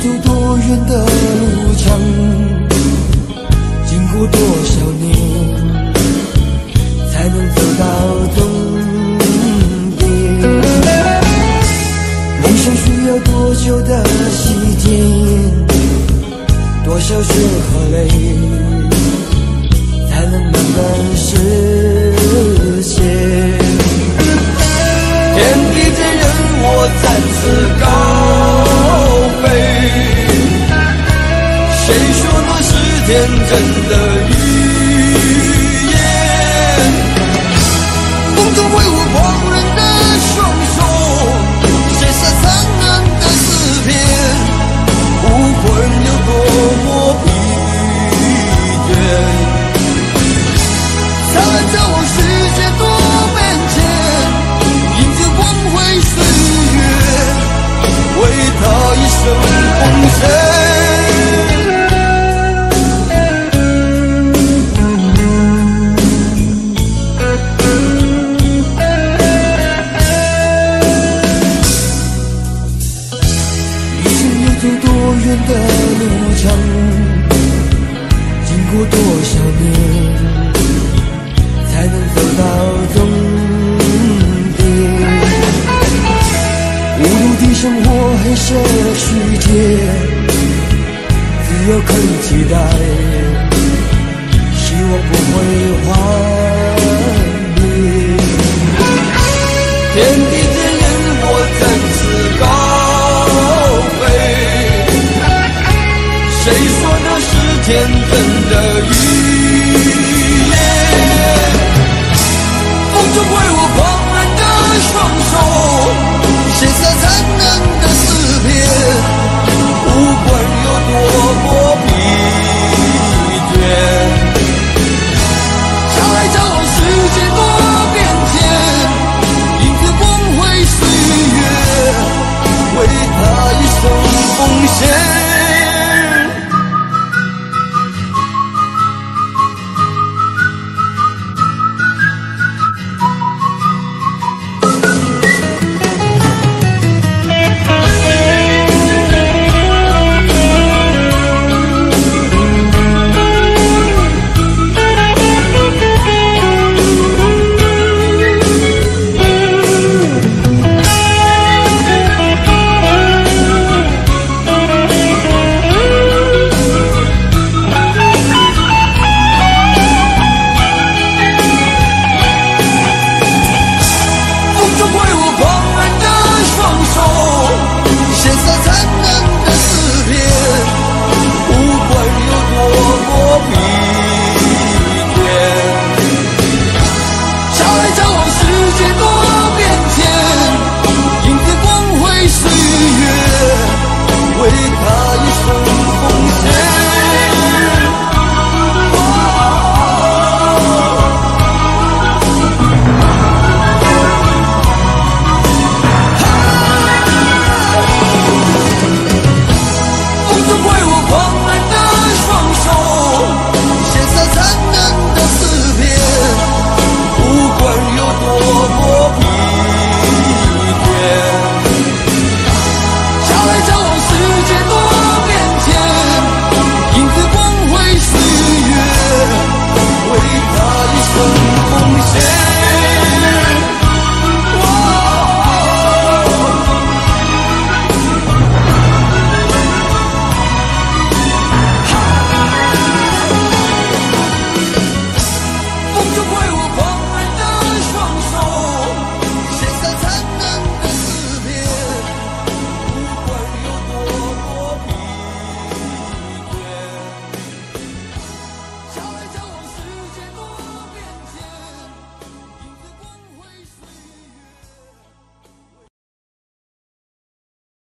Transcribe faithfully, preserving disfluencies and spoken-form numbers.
走多远的路程，经过多少年，才能走到终点？梦想需要多久的时间？多少血和泪，才能慢慢实现？天地间任我展翅高飞，谁说那是天真的语言？风中挥舞狂人的双手，写下残忍的诗篇，无魂有多么疲倦，灿烂在我世界多变迁，迎着光辉岁月，为他一生奉献。一生又走多远的路程，经过多少年，才能走到终点？孤独的生活，黑色世界，只有可以期待，希望不会幻灭。天地间任我展翅高飞，谁说那是天真的语言？风中挥舞狂人的双手，写下残忍的诗篇，无论有多么疲倦。将来将往世界多变迁，迎着光辉岁月，为他一生奉献。